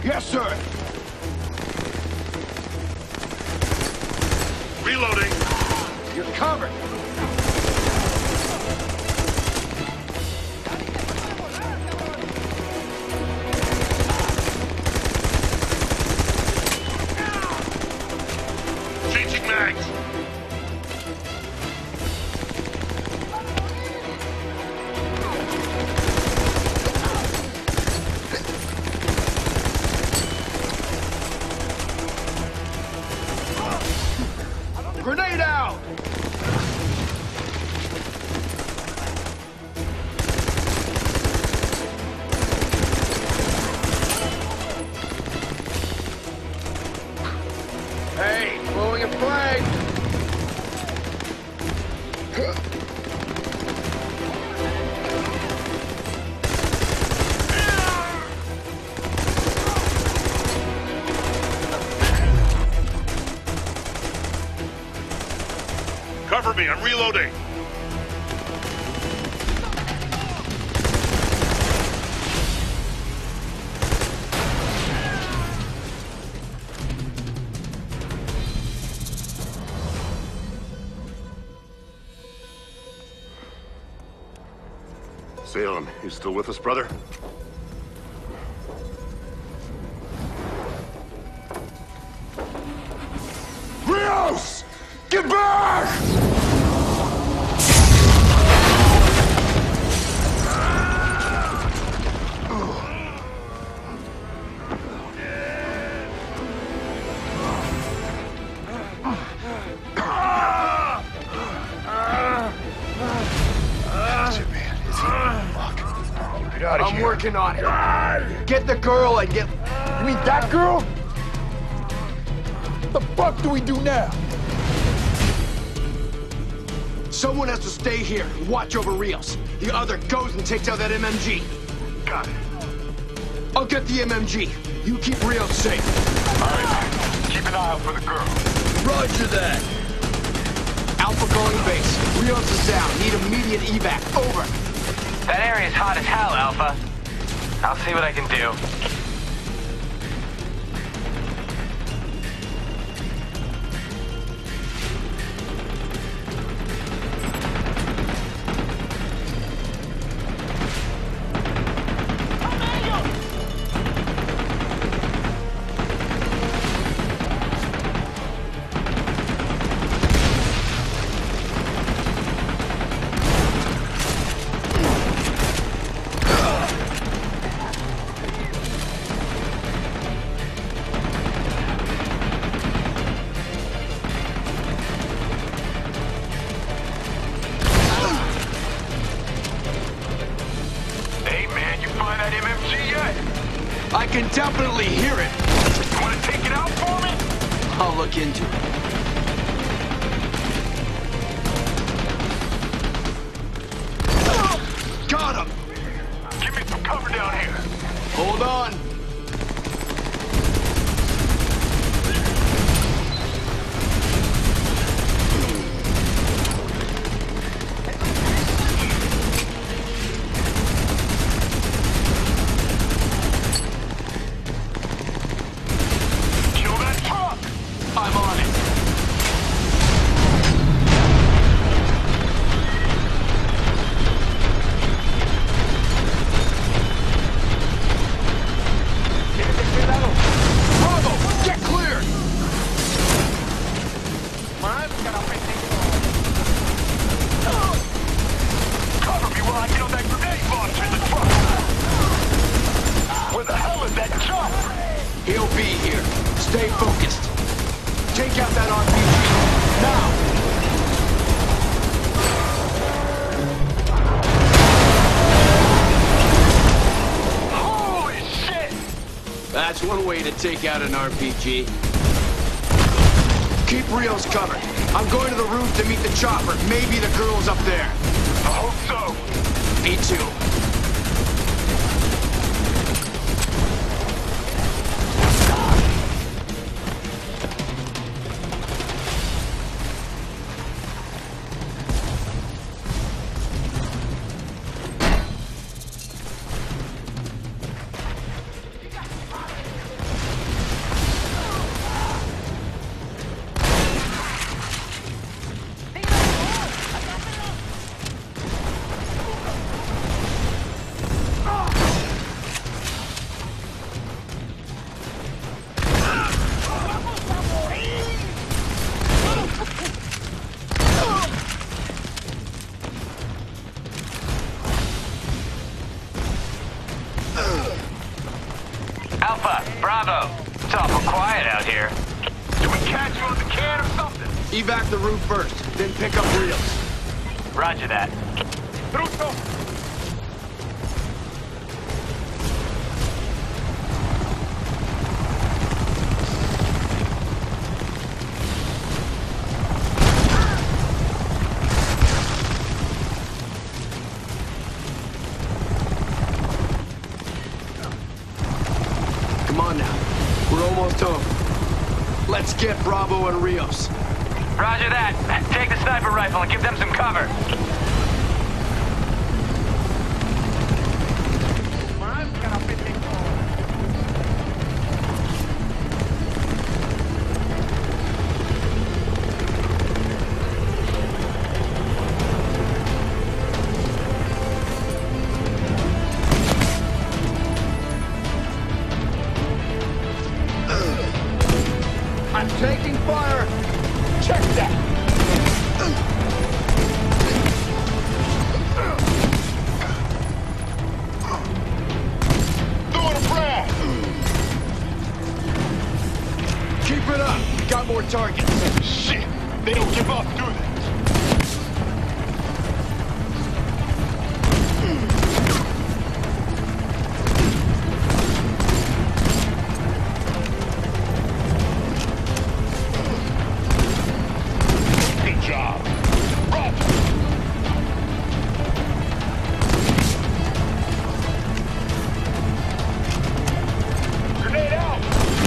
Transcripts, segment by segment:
Yes, sir. Reloading. You're covered. Changing mags. Grenade out! Hey, blowing a flag! Cover me, I'm reloading. Salem, you still with us, brother? Rios! Get back! I'm working on it. Get the girl and get... You mean that girl? What the fuck do we do now? Someone has to stay here and watch over Rios. The other goes and takes out that MMG. Got it. I'll get the MMG. You keep Rios safe. All right. Keep an eye out for the girl. Roger that. Alpha calling base. Rios is down. Need immediate evac. Over. That area's hot as hell, Alpha. I'll see what I can do. I can definitely hear it. You want to take it out for me? I'll look into it. Got him! Give me some cover down here. Hold on. I'm on it. Bravo, get clear. Cover me while I kill that grenade launcher in the truck. Where the hell is that jump? He'll be here. Stay focused. Take out that RPG. Now! Holy shit! That's one way to take out an RPG. Keep Rios covered. I'm going to the roof to meet the chopper. Maybe the girl's up there. I hope so. Me too. Bravo. It's awful quiet out here. Did we catch you on the can or something? Evac the roof first, then pick up Rios. Roger that. Bruto! Come on now. We're almost home. Let's get Bravo and Rios. Roger that. Take the sniper rifle and give them some cover. I'm taking fire. Check that. Throwing a frag! Keep it up. We got more targets. Shit! They don't give up, do they? Good job. Roger. Grenade out!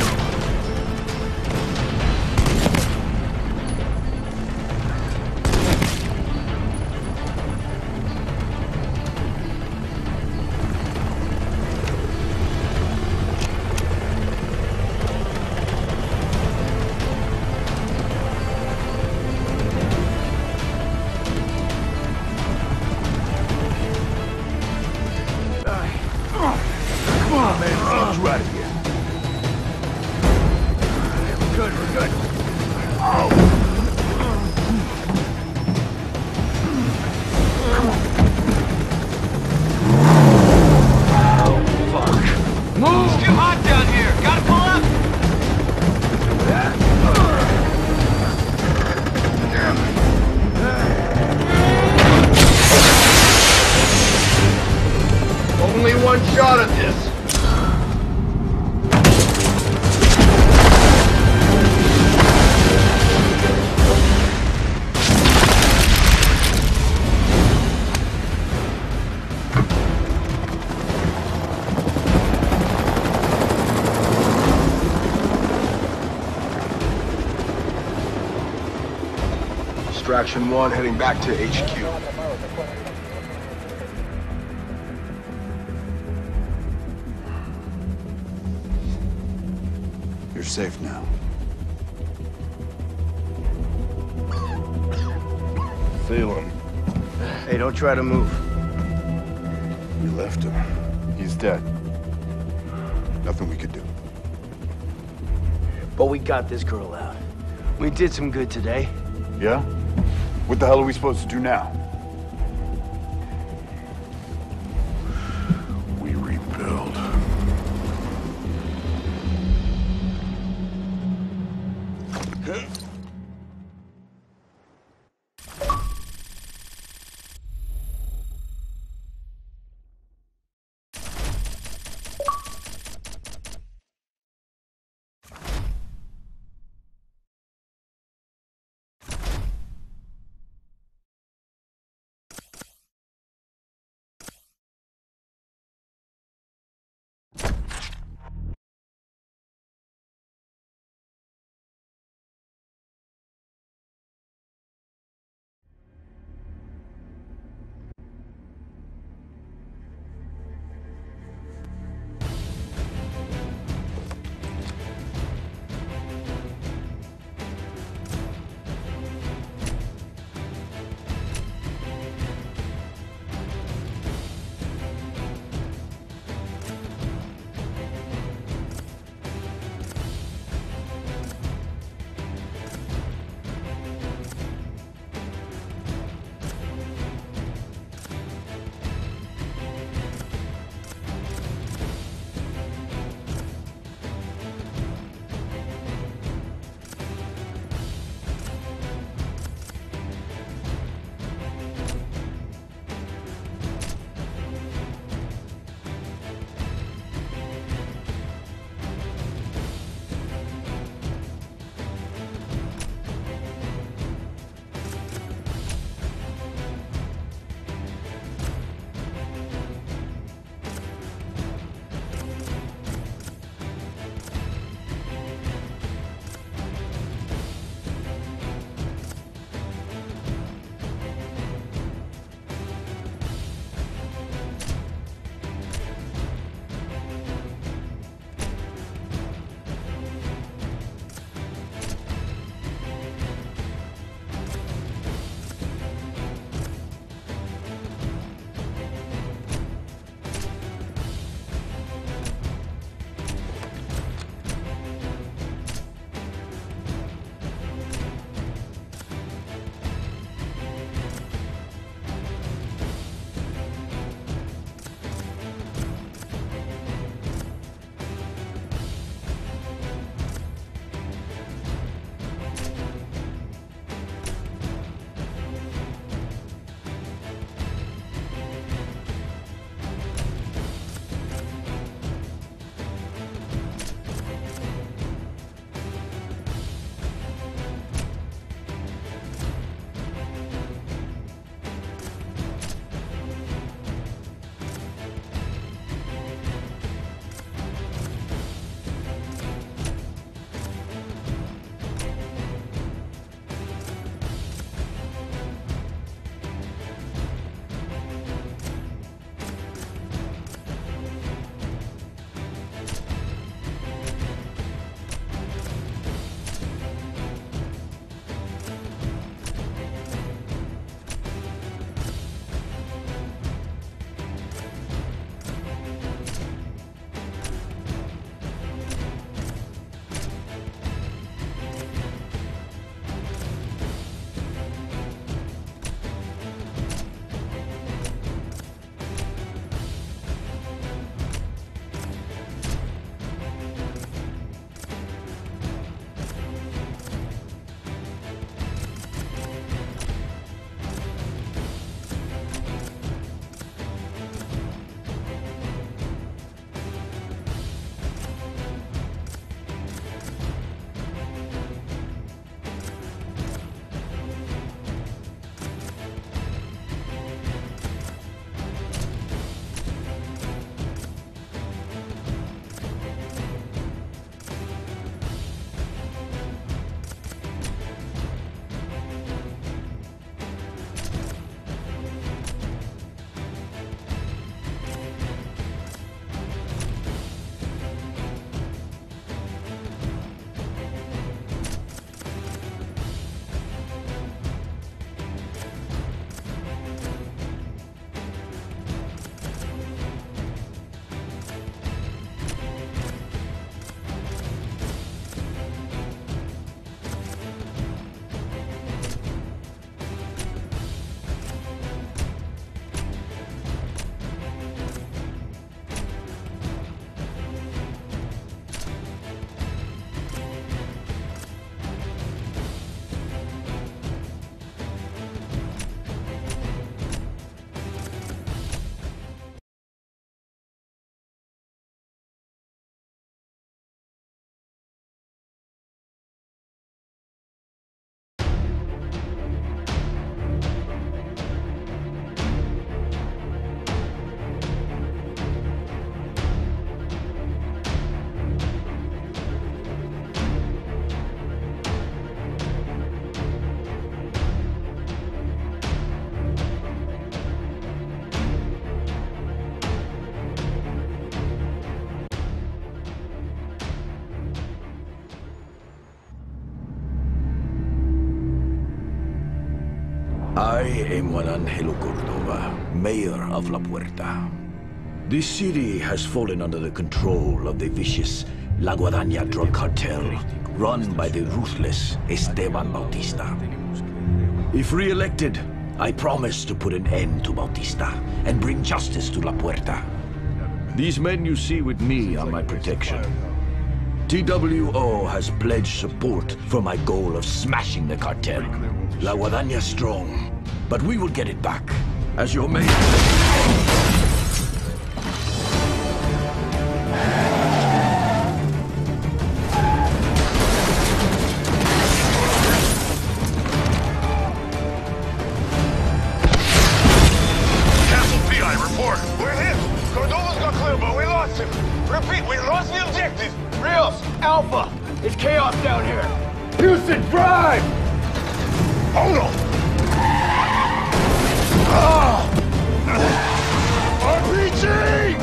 Come on, man. Let's get you out of here. We're good. We're good. It's too hot down here. Gotta pull up. Only one shot at this. Extraction 1 heading back to HQ. You're safe now. Feel him. Hey, don't try to move. We left him. He's dead. Nothing we could do. But we got this girl out. We did some good today. Yeah? What the hell are we supposed to do now? We rebuild. I am Juan Angelo Cordova, mayor of La Puerta. This city has fallen under the control of the vicious La Guadaña drug cartel, run by the ruthless Esteban Bautista. If re-elected, I promise to put an end to Bautista and bring justice to La Puerta. These men you see with me are my protection. TWO has pledged support for my goal of smashing the cartel. La Guadaña's strong, but we will get it back. As your mayor... Repeat, we lost the objective! Rios, Alpha! It's chaos down here! Houston, drive! Hold on! RPG!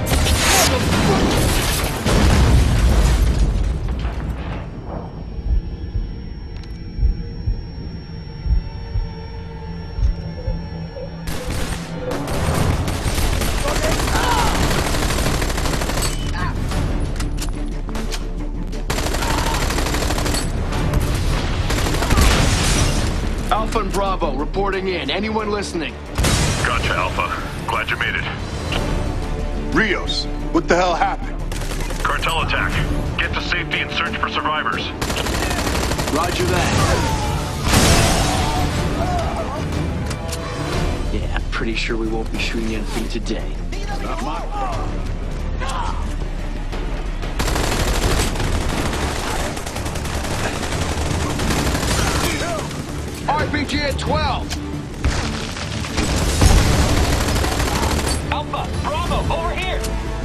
Alpha and Bravo, reporting in. Anyone listening? Gotcha, Alpha. Glad you made it. Rios, what the hell happened? Cartel attack. Get to safety and search for survivors. Roger that. Yeah, pretty sure we won't be shooting anything today. RPG at 12! Alpha, Bravo, over here!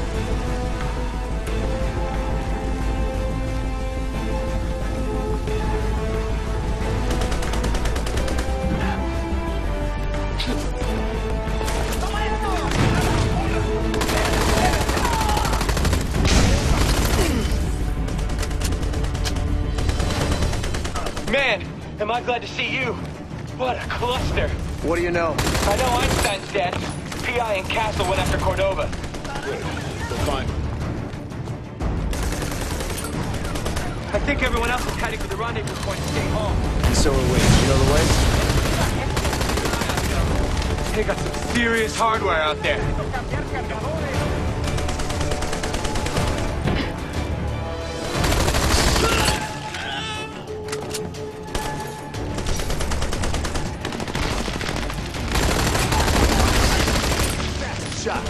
Man, am I glad to see you. What a cluster. What do you know? I know Einstein's dead. PI and Castle went after Cordova. We're fine. I think everyone else is heading for the rendezvous point to stay home. And so are we. You know the way? They got some serious hardware out there. Shot.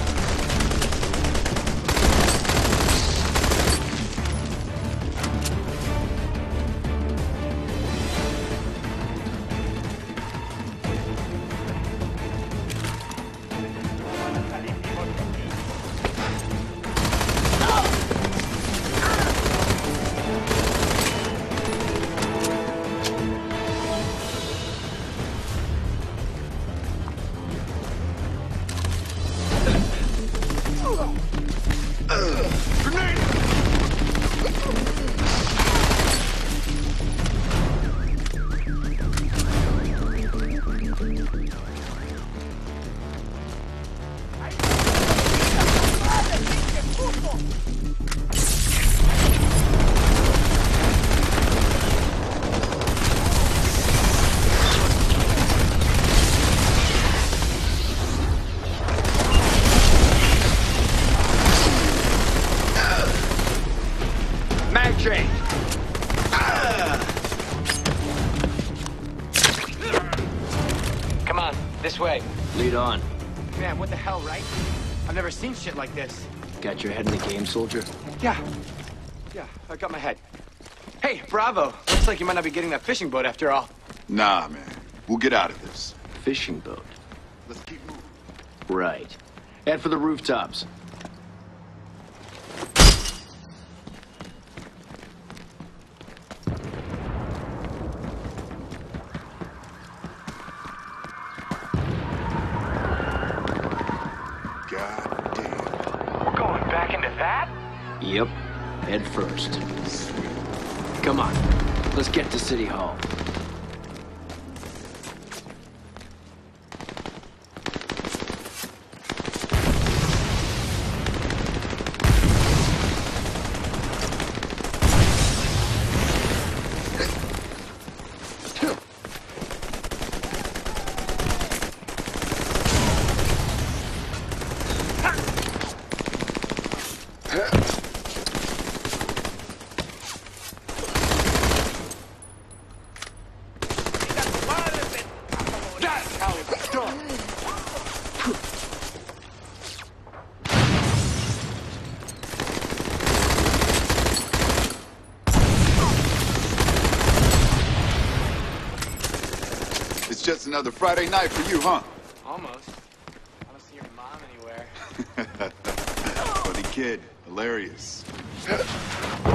Train. Come on, this way. Lead on. Man, what the hell, right? I've never seen shit like this. Got your head in the game, soldier? Yeah, I got my head. Hey, Bravo. Looks like you might not be getting that fishing boat after all. Nah, man. We'll get out of this. Fishing boat. Let's keep moving. Right. Head for the rooftops. God damn. We're going back into that? Yep. Head first. Come on. Let's get to City Hall. That's another Friday night for you, huh? Almost. I don't see your mom anywhere. Funny kid. Hilarious.